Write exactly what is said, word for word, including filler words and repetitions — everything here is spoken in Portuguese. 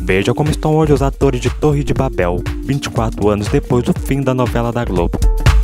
Veja como estão hoje os atores de Torre de Babel, vinte e quatro anos depois do fim da novela da Globo.